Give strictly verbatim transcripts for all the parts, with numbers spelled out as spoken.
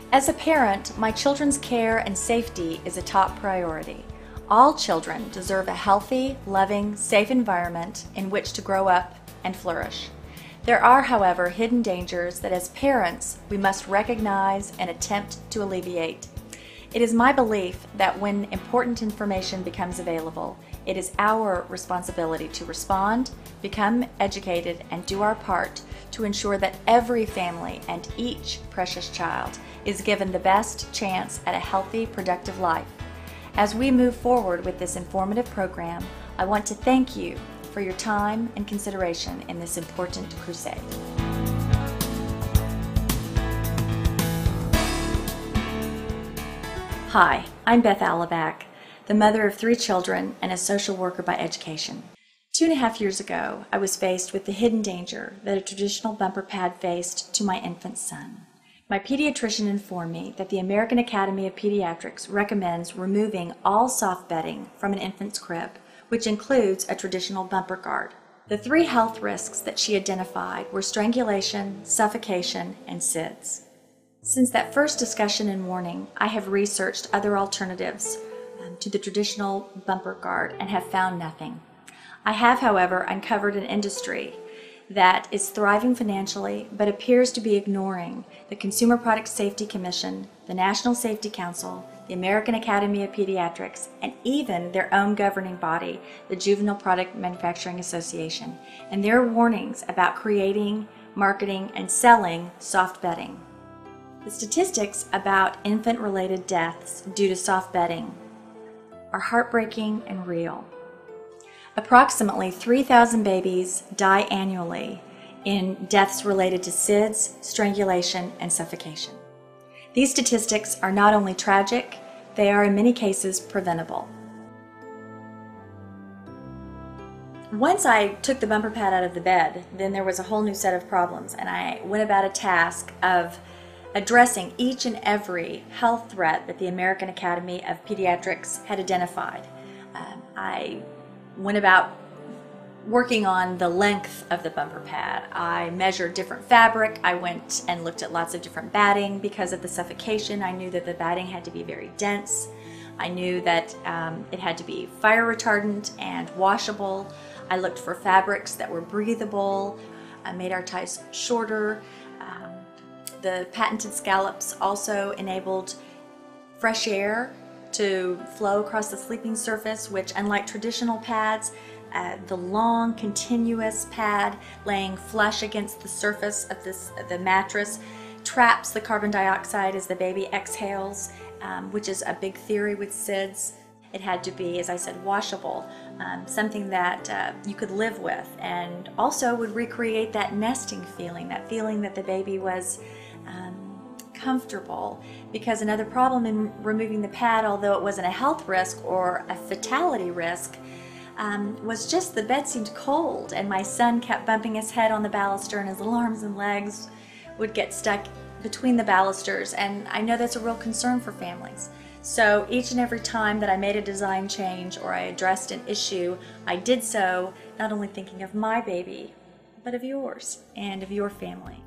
As a parent, my children's care and safety is a top priority. All children deserve a healthy, loving, safe environment in which to grow up and flourish. There are, however, hidden dangers that as parents we must recognize and attempt to alleviate. It is my belief that when important information becomes available, it is our responsibility to respond, become educated, and do our part to ensure that every family and each precious child is given the best chance at a healthy, productive life. As we move forward with this informative program, I want to thank you for your time and consideration in this important crusade. Hi, I'm Beth Alaback, the mother of three children and a social worker by education. Two and a half years ago, I was faced with the hidden danger that a traditional bumper pad faced to my infant son. My pediatrician informed me that the American Academy of Pediatrics recommends removing all soft bedding from an infant's crib, which includes a traditional bumper guard. The three health risks that she identified were strangulation, suffocation, and S I D S. Since that first discussion and warning, I have researched other alternatives um, to the traditional bumper guard and have found nothing. I have, however, uncovered an industry that is thriving financially but appears to be ignoring the Consumer Product Safety Commission, the National Safety Council, the American Academy of Pediatrics, and even their own governing body, the Juvenile Product Manufacturing Association, and their warnings about creating, marketing, and selling soft bedding. The statistics about infant-related deaths due to soft bedding are heartbreaking and real. Approximately three thousand babies die annually in deaths related to S I D S, strangulation, and suffocation. These statistics are not only tragic, they are in many cases preventable. Once I took the bumper pad out of the bed, then there was a whole new set of problems, and I went about a task of addressing each and every health threat that the American Academy of Pediatrics had identified. Um, I went about working on the length of the bumper pad. I measured different fabric. I went and looked at lots of different batting because of the suffocation. I knew that the batting had to be very dense. I knew that um, it had to be fire retardant and washable. I looked for fabrics that were breathable. I made our ties shorter. Um, the patented scallops also enabled fresh air to flow across the sleeping surface, which, unlike traditional pads, uh, the long continuous pad laying flush against the surface of this the mattress traps the carbon dioxide as the baby exhales, um, which is a big theory with S I D S. It had to be, as I said, washable, um, something that uh, you could live with, and also would recreate that nesting feeling, that feeling that the baby was um, comfortable. Because another problem in removing the pad, although it wasn't a health risk or a fatality risk, um, was just the bed seemed cold, and my son kept bumping his head on the baluster and his little arms and legs would get stuck between the balusters, and I know that's a real concern for families. So each and every time that I made a design change or I addressed an issue, I did so not only thinking of my baby, but of yours and of your family.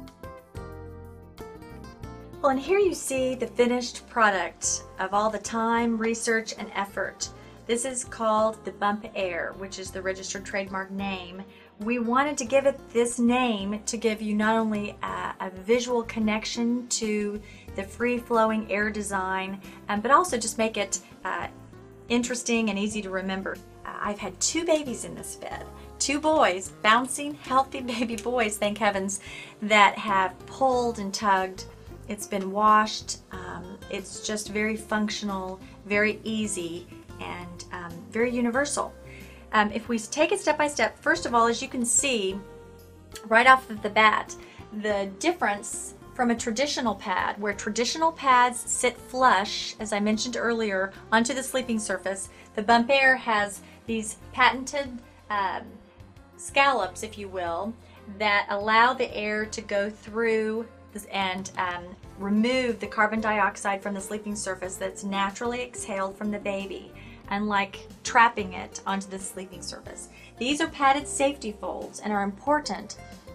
Well, and here you see the finished product of all the time, research, and effort. This is called the Bumpaire, which is the registered trademark name. We wanted to give it this name to give you not only a, a visual connection to the free-flowing air design, um, but also just make it uh, interesting and easy to remember. Uh, I've had two babies in this bed, two boys, bouncing, healthy baby boys, thank heavens, that have pulled and tugged. It's been washed. Um, it's just very functional, very easy, and um, very universal. Um, if we take it step by step, first of all, as you can see right off the bat, the difference from a traditional pad, where traditional pads sit flush, as I mentioned earlier, onto the sleeping surface, the Bumpaire has these patented um, scallops, if you will, that allow the air to go through this and um, remove the carbon dioxide from the sleeping surface that's naturally exhaled from the baby, unlike trapping it onto the sleeping surface. These are padded safety folds and are important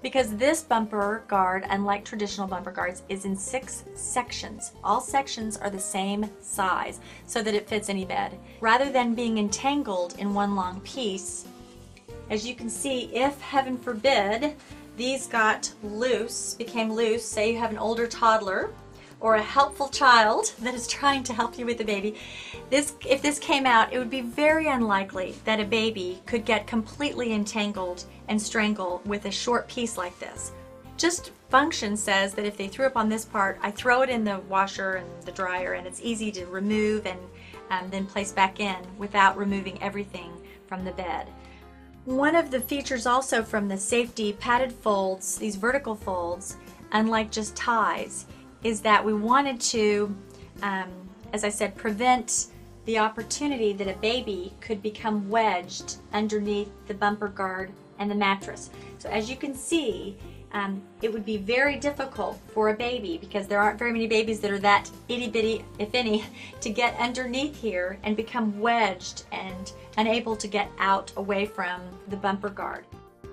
because this bumper guard, unlike traditional bumper guards, is in six sections. All sections are the same size so that it fits any bed. Rather than being entangled in one long piece, as you can see, if heaven forbid these got loose, became loose, say you have an older toddler or a helpful child that is trying to help you with the baby, this, if this came out, it would be very unlikely that a baby could get completely entangled and strangle with a short piece like this. Just function says that if they threw up on this part, I throw it in the washer and the dryer, and it's easy to remove and um, then place back in without removing everything from the bed. One of the features also from the safety padded folds, these vertical folds, unlike just ties, is that we wanted to, um, as I said, prevent the opportunity that a baby could become wedged underneath the bumper guard and the mattress. So as you can see, um, it would be very difficult for a baby, because there aren't very many babies that are that itty bitty, if any, to get underneath here and become wedged and unable to get out away from the bumper guard.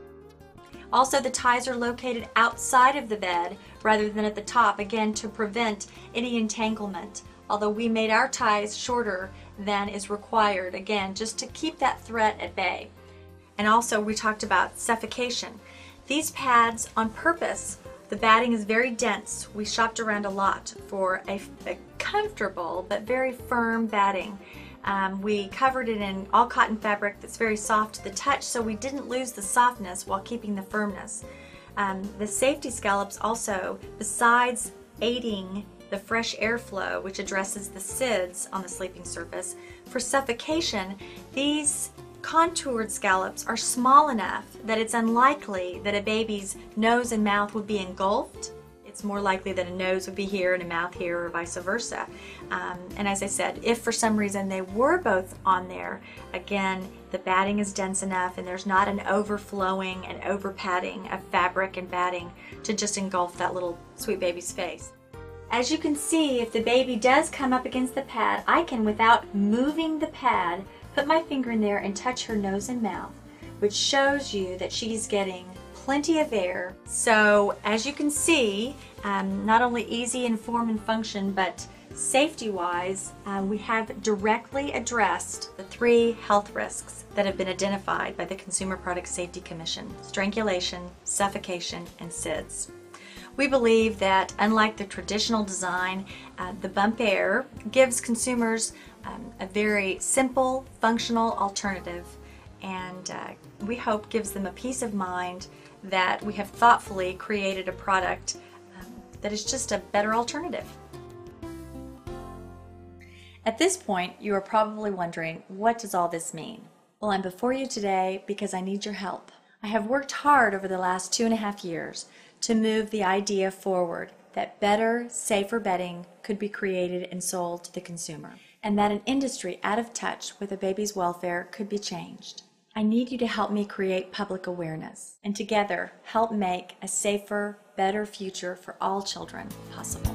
Also, the ties are located outside of the bed rather than at the top, again to prevent any entanglement, although we made our ties shorter than is required, again just to keep that threat at bay. And also we talked about suffocation. These pads, on purpose, the batting is very dense. We shopped around a lot for a, a comfortable but very firm batting. Um, we covered it in all cotton fabric that's very soft to the touch, so we didn't lose the softness while keeping the firmness. Um, the safety scallops also, besides aiding the fresh airflow, which addresses the S I Ds on the sleeping surface, for suffocation, these contoured scallops are small enough that it's unlikely that a baby's nose and mouth would be engulfed. It's more likely that a nose would be here and a mouth here, or vice versa. Um, and as I said, if for some reason they were both on there, again, the batting is dense enough and there's not an overflowing and over padding of fabric and batting to just engulf that little sweet baby's face. As you can see, if the baby does come up against the pad, I can, without moving the pad, put my finger in there and touch her nose and mouth, which shows you that she's getting plenty of air. So as you can see, um, not only easy in form and function, but safety-wise, uh, we have directly addressed the three health risks that have been identified by the Consumer Product Safety Commission: strangulation, suffocation, and S I Ds. We believe that, unlike the traditional design, uh, the Bumpaire gives consumers um, a very simple, functional alternative, and uh, we hope gives them a peace of mind that we have thoughtfully created a product um, that is just a better alternative. At this point, you are probably wondering, what does all this mean? Well, I'm before you today because I need your help. I have worked hard over the last two and a half years to move the idea forward that better, safer bedding could be created and sold to the consumer, and that an industry out of touch with a baby's welfare could be changed. I need you to help me create public awareness, and together help make a safer, better future for all children possible.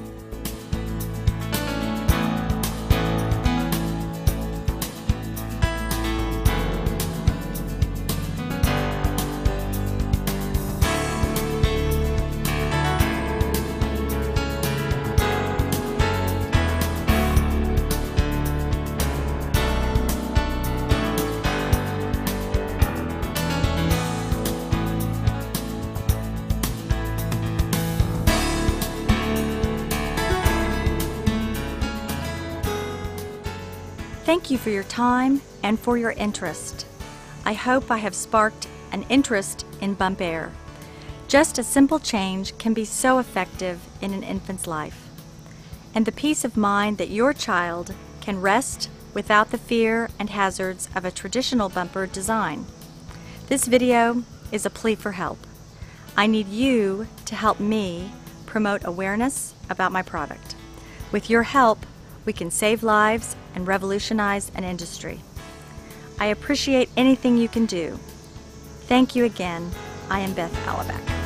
Thank you for your time and for your interest. I hope I have sparked an interest in Bumpaire. Just a simple change can be so effective in an infant's life. And the peace of mind that your child can rest without the fear and hazards of a traditional bumper design. This video is a plea for help. I need you to help me promote awareness about my product. With your help, we can save lives and revolutionize an industry. I appreciate anything you can do. Thank you again. I am Beth Alaback.